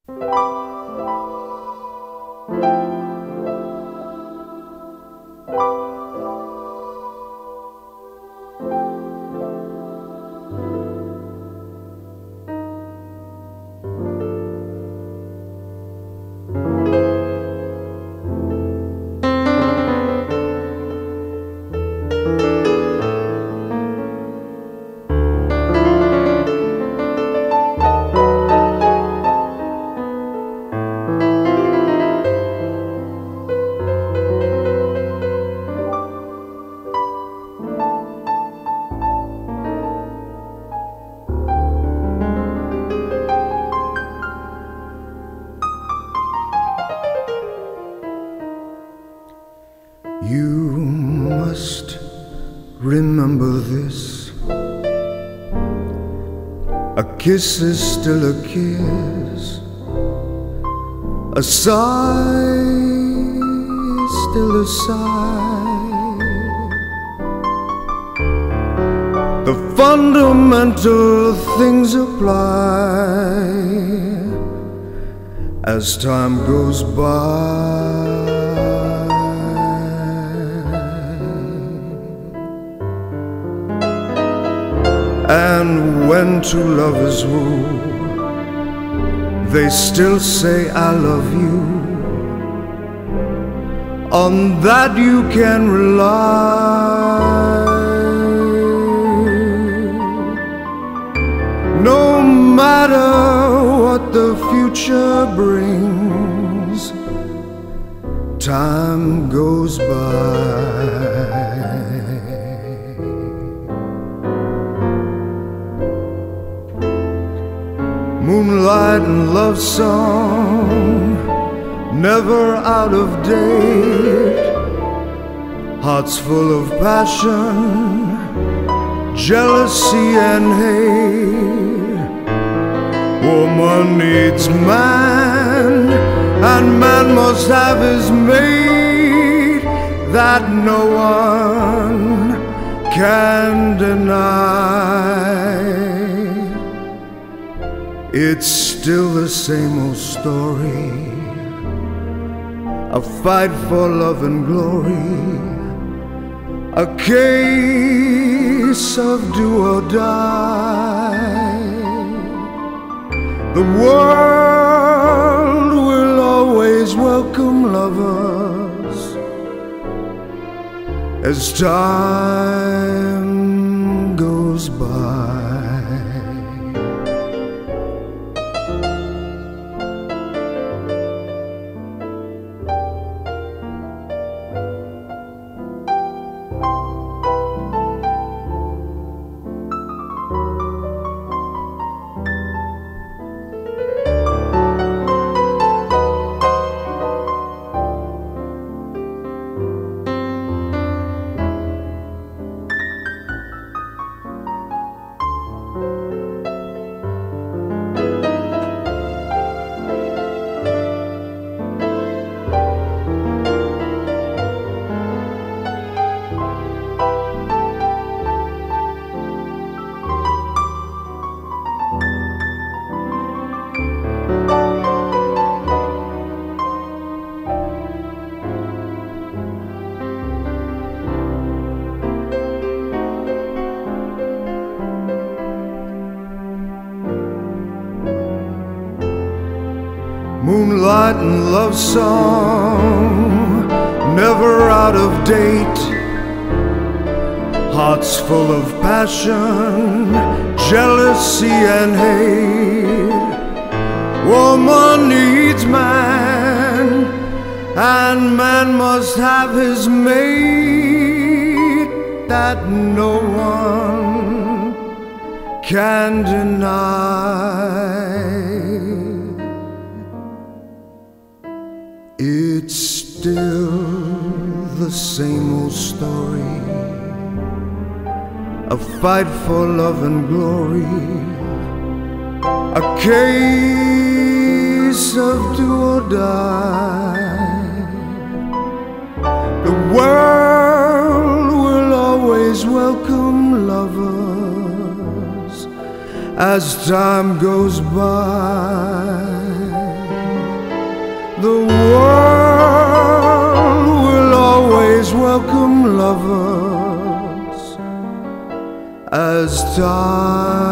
You must remember this. A kiss is still a kiss. A sigh is still a sigh. The fundamental things apply as time goes by. And when two lovers woo, they still say I love you. On that you can rely. No matter what the future brings, time goes by. Moonlight and love song, never out of date. Hearts full of passion, jealousy and hate. Woman needs man, and man must have his mate. That no one can deny. It's still the same old story, a fight for love and glory, a case of do or die. The world will always welcome lovers as time goes by. Moonlight and love song, never out of date. Hearts full of passion, jealousy and hate. Woman needs man, and man must have his mate. That no one can deny. It's still the same old story, a fight for love and glory, a case of do or die. The world will always welcome lovers as time goes by. lovers as time